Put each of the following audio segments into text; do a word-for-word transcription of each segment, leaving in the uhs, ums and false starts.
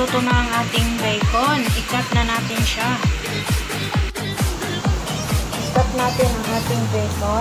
Naluto na ang ating bacon. I-cut na natin siya. I-cut natin ang ating bacon.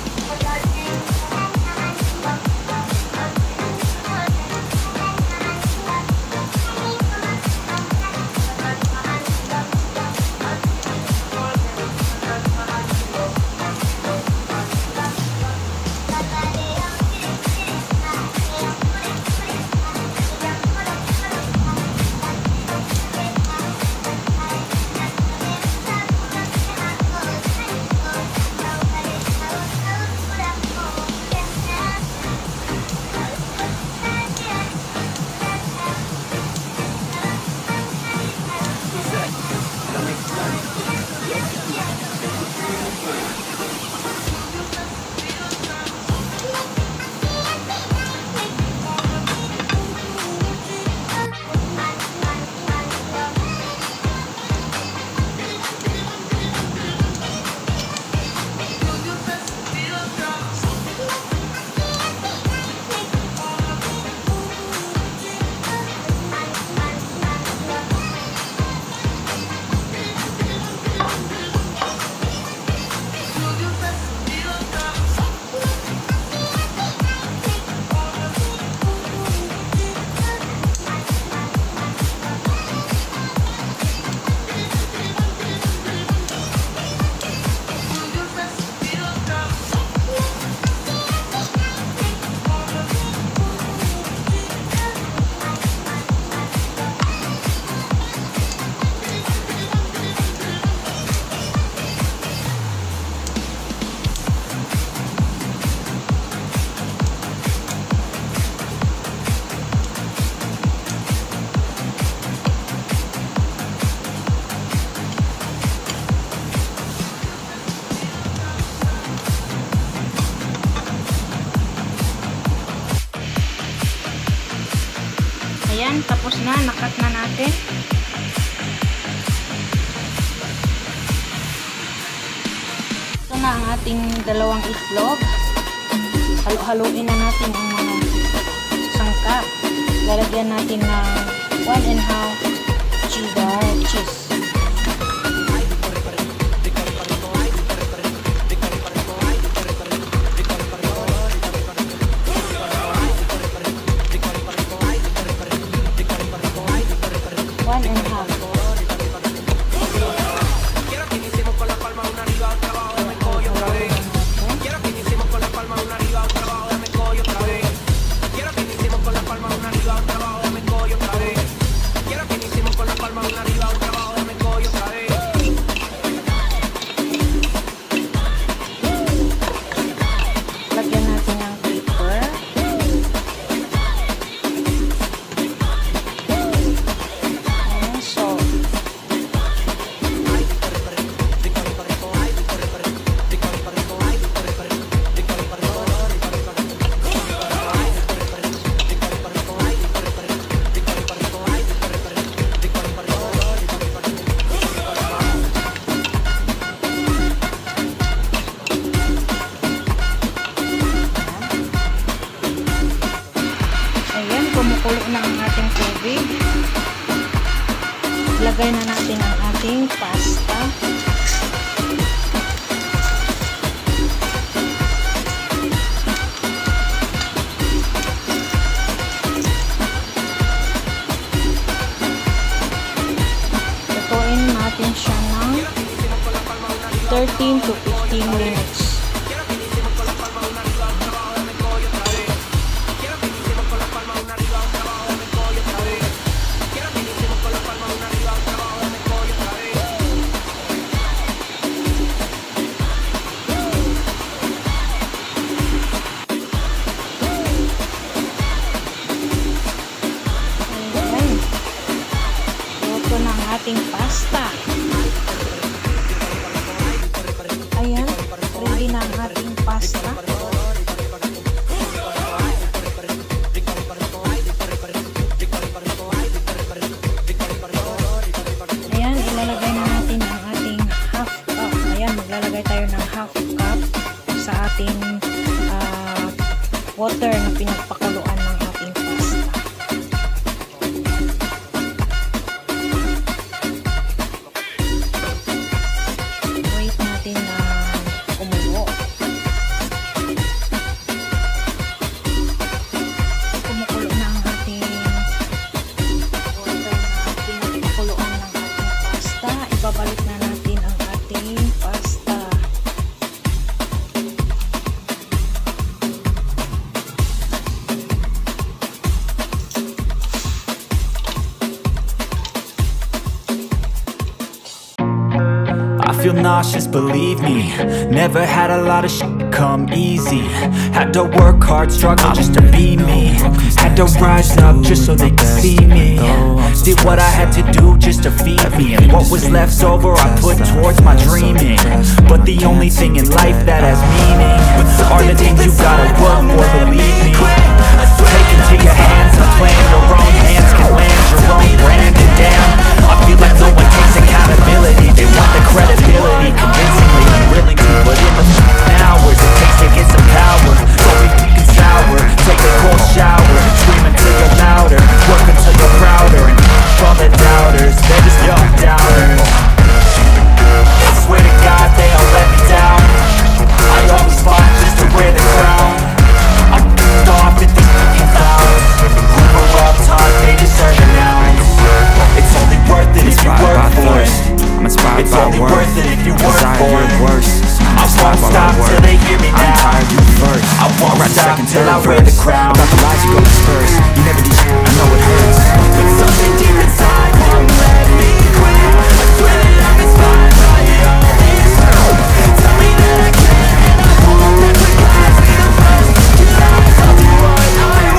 Ayan, tapos na. Nakat na natin. Ito na ang ating dalawang itlog. Halo-haluin na natin ang mga sangkap. Lalagyan natin ng one and a half cheddar cheese. One and a half. Lagyan natin ng pepper. Kumukulo na ang ating tubig. Lagay na natin ang ating pasta. Lutuin natin siya ng thirteen to fifteen minutes. Ating pasta. Ayan, ready na ang ating pasta. Ayan, ilalagay na natin ang ating half cup. Ayan, maglalagay tayo ng half cup sa ating uh, water na pinagpakuluan ng ating pasta. feel nauseous, believe me. Never had a lot of shit come easy. Had to work hard, struggle just to be me. Had to rise up just so they could see me. Did what I had to do just to feed me, and what was left over I put towards my dreaming. But the only thing in life that has meaning are the things you gotta work for, believe me. Take it to your hands and plan your own hands can land your own brand. And damn, I feel like no one takes accountability. They want the credibility, convincingly unwilling to put in the hours it takes to get some power. Don't be freaking sour, take a cold shower, scream until you're louder, work until you're prouder, and all the doubters, they're just young doubters. I swear to God they all let me down. I always fought just to wear the crown. I'm f***ed off at these fucking clowns who were up top, they deserve an ounce. It's only worth it if you work for it. I'm inspired It's by only worth. worth it if you work Desire for your it. worst. I'm I inspired won't by stop my work. till they hear me I'm now. tired, you first. I won't Write the stop second, till third I wear verse the crown. about the lies you go disperse. You never do shit, I know it hurts. But something deep inside won't let me quit. I swear that I'm inspired by all this. Tell me that I can, and I won't ever class be the first. Till I tell you what I want.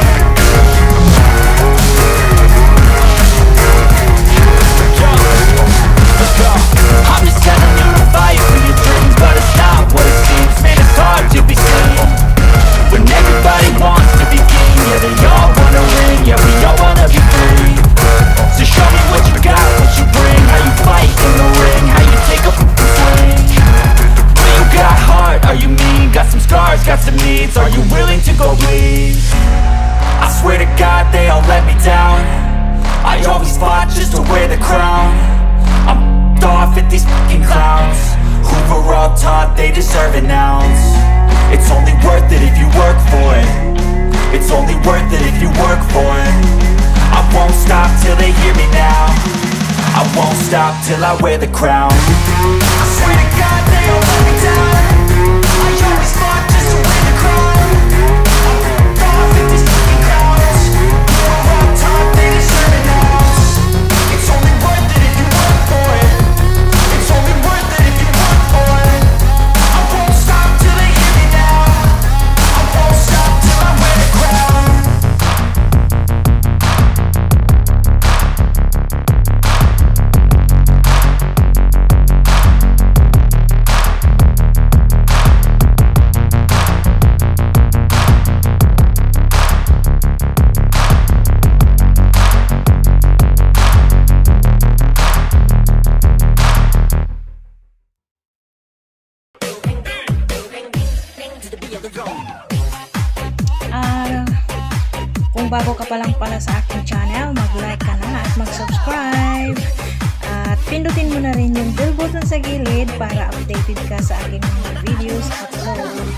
Let's go. I'm just telling you to fight for your dreams, but it's not what it seems. Man, it's hard to be seen when everybody wants to be king. Yeah, they all wanna ring, yeah, we all wanna be free. So show me what you got, what you bring, how you fight in the ring, how you take a f***ing swing. Do you got heart, are you mean? Got some scars, got some needs, are you willing to go bleed? I swear to God they all let me down. I always fought just to wear the crown. I'm f***ed off at these fucking clowns who were all taught they deserve an ounce. It's only worth it if you work for it. It's only worth it if you work for it. I won't stop till they hear me now. I won't stop till I wear the crown. I swear to God they all let me down. I always fought just to wear the crown. I'm f***ed off at these fucking clowns who were all taught they deserve an ounce. It's only worth it if you work for it. It's only worth it if you work for it. I won't stop till they hear me now. I won't stop till I wear the crown. Ah, kung bago ka pa lang pala sa aking channel, mag-like ka na at mag-subscribe. At pindutin mo na rin yung bell button sa gilid para updated ka sa aking mga videos upload.